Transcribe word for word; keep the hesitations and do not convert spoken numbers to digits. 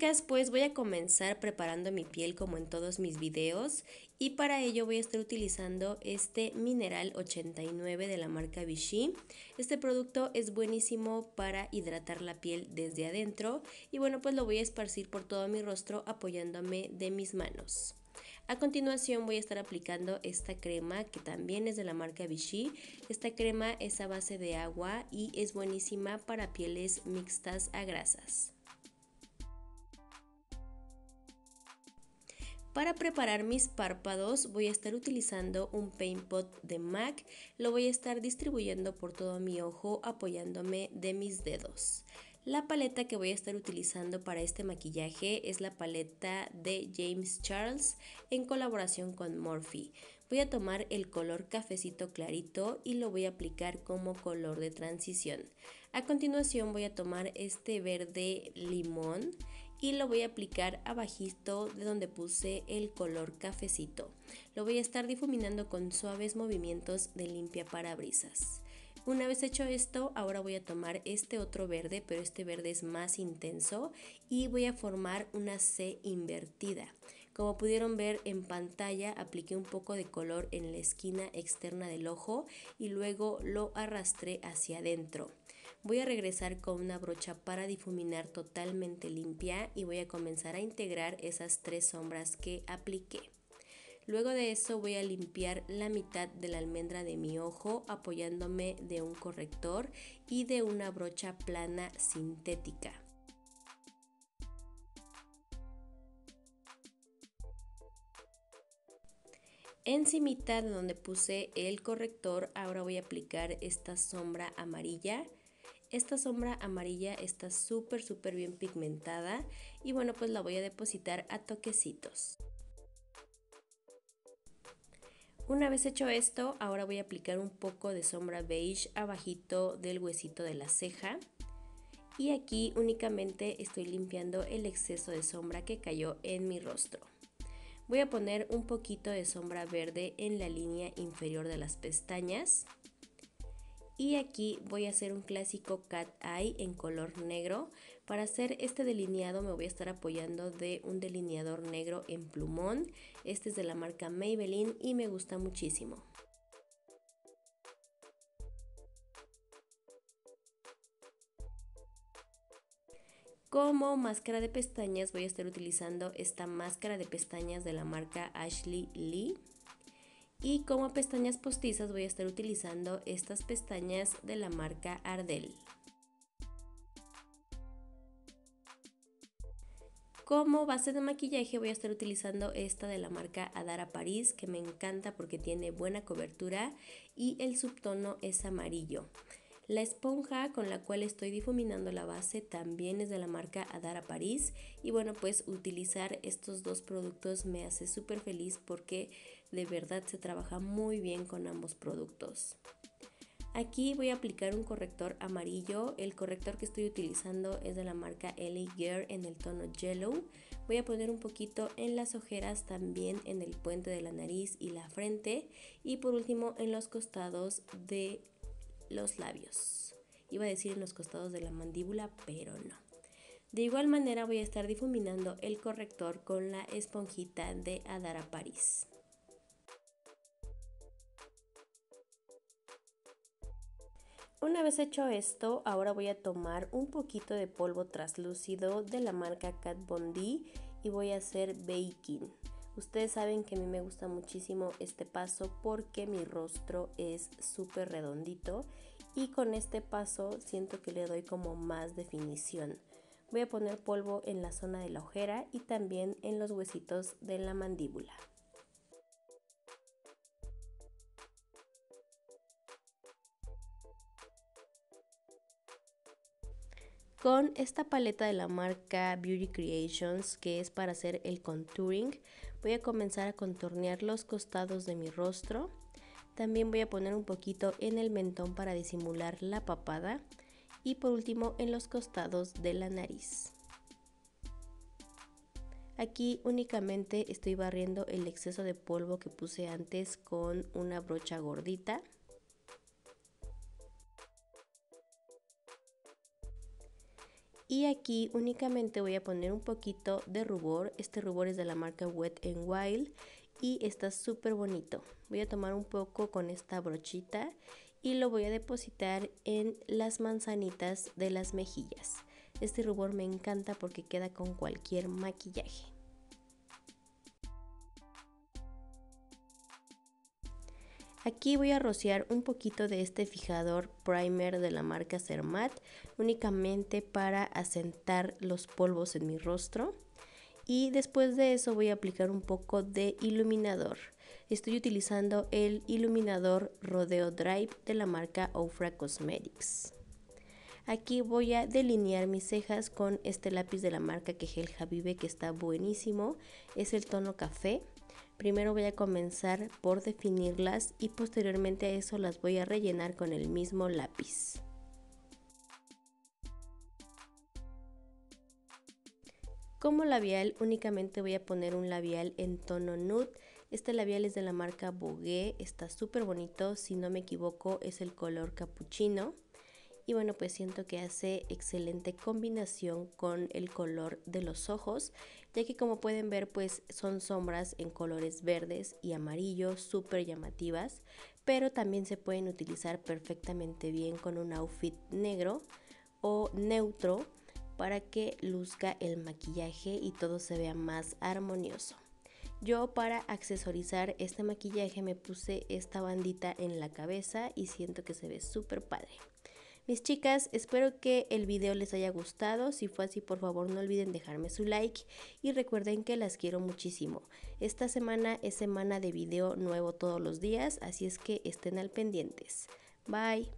chicas, pues voy a comenzar preparando mi piel como en todos mis videos y para ello voy a estar utilizando este Mineral ochenta y nueve de la marca Vichy. Este producto es buenísimo para hidratar la piel desde adentro y bueno, pues lo voy a esparcir por todo mi rostro apoyándome de mis manos. A continuación voy a estar aplicando esta crema que también es de la marca Vichy. Esta crema es a base de agua y es buenísima para pieles mixtas a grasas. Para preparar mis párpados voy a estar utilizando un Paint Pot de M A C, lo voy a estar distribuyendo por todo mi ojo apoyándome de mis dedos. La paleta que voy a estar utilizando para este maquillaje es la paleta de James Charles en colaboración con Morphe. Voy a tomar el color cafecito clarito y lo voy a aplicar como color de transición. A continuación voy a tomar este verde limón y lo voy a aplicar abajito de donde puse el color cafecito. Lo voy a estar difuminando con suaves movimientos de limpia parabrisas. Una vez hecho esto, ahora voy a tomar este otro verde, pero este verde es más intenso y voy a formar una C invertida. Como pudieron ver en pantalla, apliqué un poco de color en la esquina externa del ojo y luego lo arrastré hacia adentro. Voy a regresar con una brocha para difuminar totalmente limpia y voy a comenzar a integrar esas tres sombras que apliqué. Luego de eso voy a limpiar la mitad de la almendra de mi ojo apoyándome de un corrector y de una brocha plana sintética. Encimita de donde puse el corrector, ahora voy a aplicar esta sombra amarilla. Esta sombra amarilla está súper súper bien pigmentada y bueno, pues la voy a depositar a toquecitos. Una vez hecho esto, ahora voy a aplicar un poco de sombra beige abajito del huesito de la ceja. Y aquí únicamente estoy limpiando el exceso de sombra que cayó en mi rostro. Voy a poner un poquito de sombra verde en la línea inferior de las pestañas. Y aquí voy a hacer un clásico cat eye en color negro. Para hacer este delineado me voy a estar apoyando de un delineador negro en plumón. Este es de la marca Maybelline y me gusta muchísimo. Como máscara de pestañas voy a estar utilizando esta máscara de pestañas de la marca Ashley Lee. Y como pestañas postizas voy a estar utilizando estas pestañas de la marca Ardell. Como base de maquillaje voy a estar utilizando esta de la marca Adara Paris, que me encanta porque tiene buena cobertura y el subtono es amarillo. La esponja con la cual estoy difuminando la base también es de la marca Adara Paris y bueno, pues utilizar estos dos productos me hace súper feliz porque de verdad se trabaja muy bien con ambos productos. Aquí voy a aplicar un corrector amarillo. El corrector que estoy utilizando es de la marca L A Girl en el tono Yellow. Voy a poner un poquito en las ojeras, también en el puente de la nariz y la frente y por último en los costados de los labios. Iba a decir en los costados de la mandíbula, pero no. De igual manera voy a estar difuminando el corrector con la esponjita de Adara Paris. Una vez hecho esto, ahora voy a tomar un poquito de polvo translúcido de la marca Kat Von D y voy a hacer baking. Ustedes saben que a mí me gusta muchísimo este paso porque mi rostro es súper redondito y con este paso siento que le doy como más definición. Voy a poner polvo en la zona de la ojera y también en los huesitos de la mandíbula. Con esta paleta de la marca Beauty Creations, que es para hacer el contouring, voy a comenzar a contornear los costados de mi rostro. También voy a poner un poquito en el mentón para disimular la papada y por último en los costados de la nariz. Aquí únicamente estoy barriendo el exceso de polvo que puse antes con una brocha gordita. Y aquí únicamente voy a poner un poquito de rubor. Este rubor es de la marca Wet n Wild y está súper bonito. Voy a tomar un poco con esta brochita y lo voy a depositar en las manzanitas de las mejillas. Este rubor me encanta porque queda con cualquier maquillaje. Aquí voy a rociar un poquito de este fijador primer de la marca Cermat, únicamente para asentar los polvos en mi rostro. Y después de eso voy a aplicar un poco de iluminador. Estoy utilizando el iluminador Rodeo Drive de la marca Ofra Cosmetics. Aquí voy a delinear mis cejas con este lápiz de la marca Kehel Habibe, que está buenísimo. Es el tono café. Primero voy a comenzar por definirlas y posteriormente a eso las voy a rellenar con el mismo lápiz. Como labial únicamente voy a poner un labial en tono nude. Este labial es de la marca Vogue, está súper bonito, si no me equivoco es el color capuchino. Y bueno, pues siento que hace excelente combinación con el color de los ojos, ya que como pueden ver pues son sombras en colores verdes y amarillos súper llamativas, pero también se pueden utilizar perfectamente bien con un outfit negro o neutro para que luzca el maquillaje y todo se vea más armonioso. Yo para accesorizar este maquillaje me puse esta bandita en la cabeza y siento que se ve súper padre. Mis chicas, espero que el video les haya gustado. Si fue así, por favor no olviden dejarme su like y recuerden que las quiero muchísimo. Esta semana es semana de video nuevo todos los días, así es que estén al pendientes. Bye.